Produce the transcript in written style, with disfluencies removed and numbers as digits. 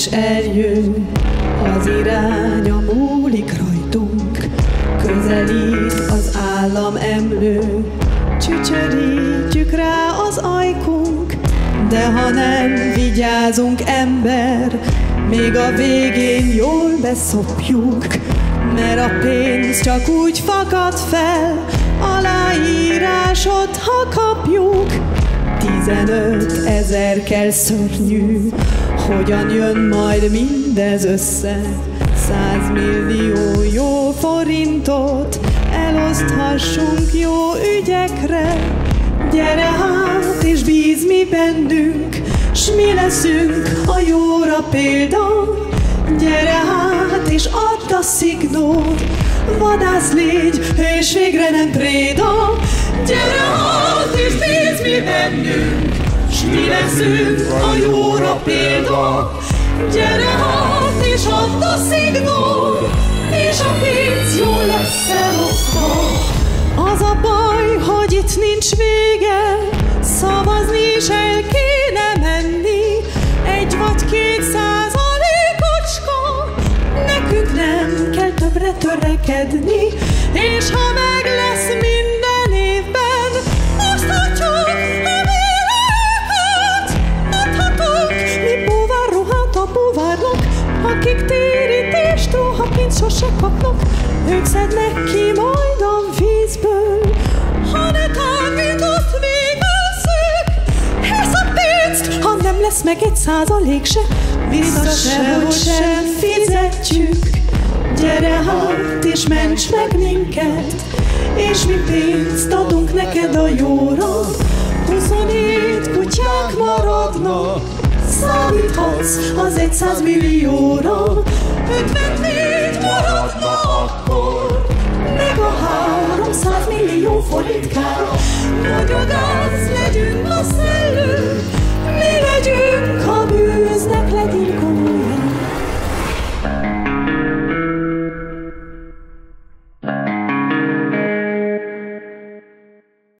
is eljön, az iránya múlik rajtunk, közelít az államemlő, csücsörítjük rá az ajkunk, de ha nem vigyázunk, ember, még a végén jól beszopjuk, mert a pénz csak úgy fakad fel, aláírásot, ha kapjuk. 15 000 kell szörnyű, hogyan jön majd mindez össze? 100 millió jó forintot eloszthassunk jó ügyekre. Gyere hát és bízz mi bennünk, s mi leszünk a jóra példa. Gyere hát és add a szignót, vadász légy és végre nem préda. Gyere hát és bízz mi bennünk, s mi leszünk a jóra példa. Gyere hát és add a szignót, és a pénz jól lesz elosztva. Az a baj, hogy itt nincs vége, szavazni is el kéne menni. 1 vagy 2 százalékocska, nekünk nem kell többre törekedni. És ha meg lesz minden évben, oszthatjuk a világot. Adhatunk mi búvárruhát a búvárnak, akik térítést, ruhapénzt sose kapnak. Ők szednek ki majd a vízből, ha netán mint ott végezzük. Ezt a pénzt, ha nem lesz meg 1% se, vissza sehogy sem fizetjük. Gyere hát és ments meg minket, és mi pénzt adunk neked a jóra. 27 kutyák maradnak, számíthatsz az 100 millióra. 54 maradna akkor, meg a 300 millió forint kár. Nagy a gáz